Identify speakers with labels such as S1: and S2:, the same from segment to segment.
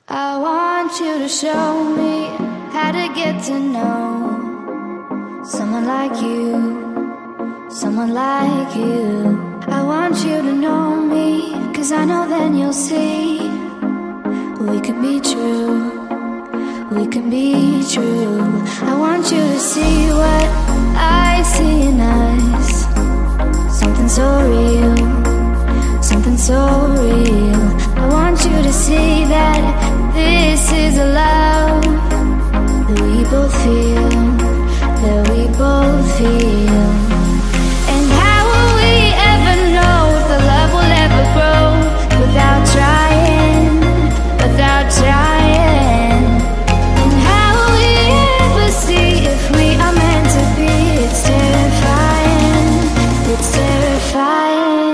S1: I want you to show me how to get to know someone like you, someone like you. I want you to know me, 'cause I know then you'll see we could be true, we can be true. I want you to see what I see in us, something so real, something so real. I want you to see that this is a love that we both feel, that we both feel. And how will we ever know if the love will ever grow without trying, without trying? And how will we ever see if we are meant to be? It's terrifying, it's terrifying.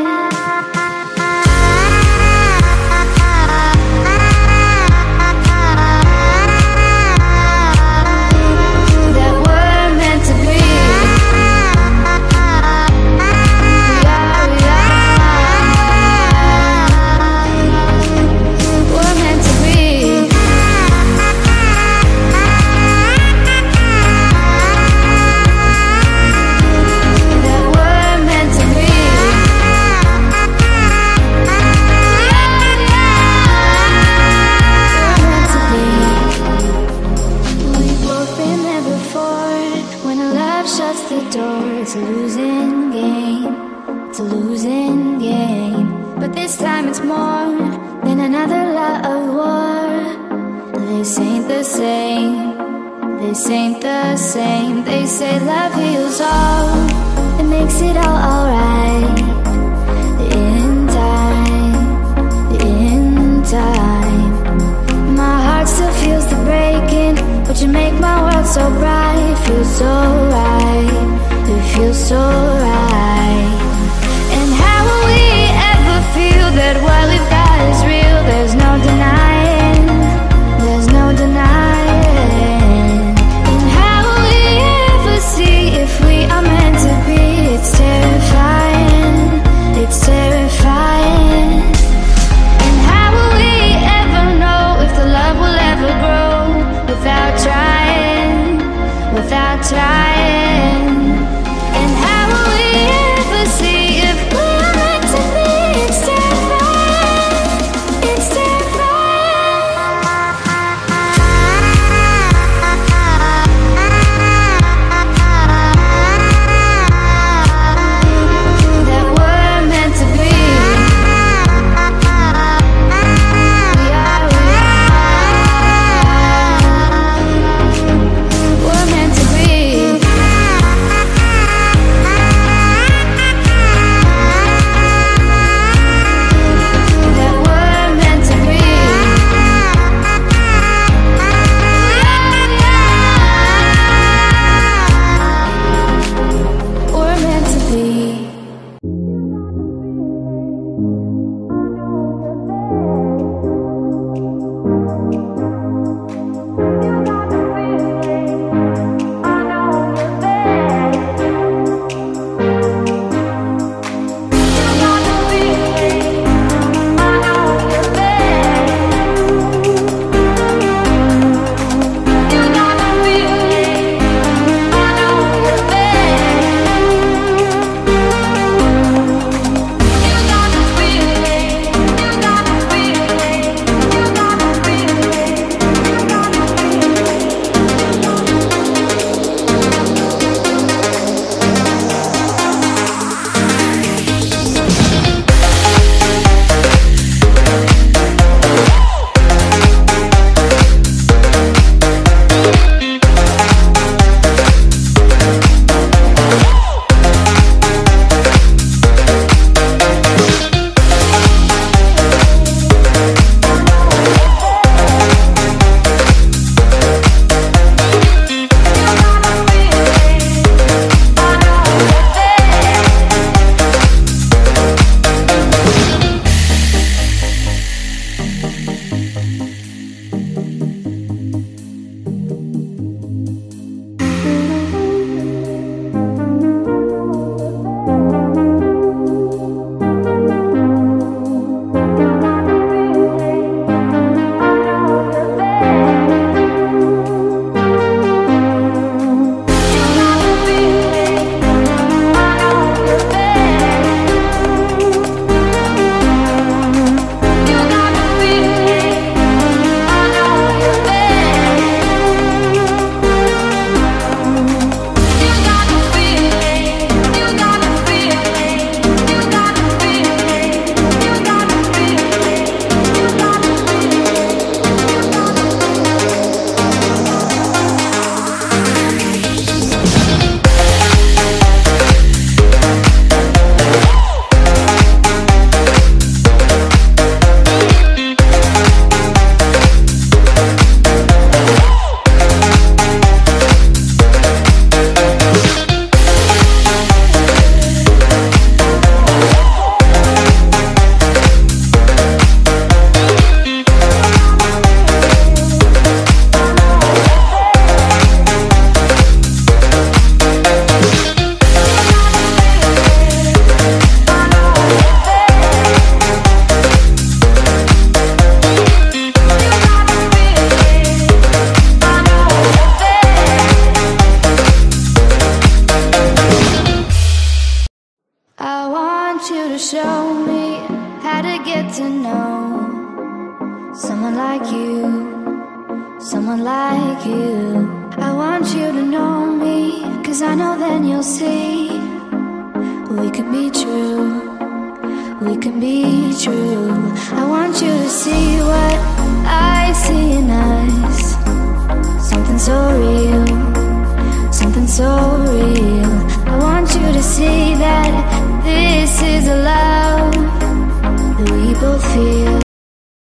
S1: It's a losing game, it's a losing game. But this time it's more than another love war. This ain't the same, this ain't the same. They say love heals all, it makes it all alright. In time, in time. My heart still feels the breaking, but you make my world so bright. Feels so right, it feels so right. And how will we ever feel that what we've got is real? There's no denying, there's no denying. And how will we ever see if we are meant to be? It's terrifying, How to get to know someone like you, someone like you. I want you to know me, 'cause I know then you'll see we could be true, we can be true. I want you to see what I see in us, something so real, something so real. I want you to see that this is a love that we both feel,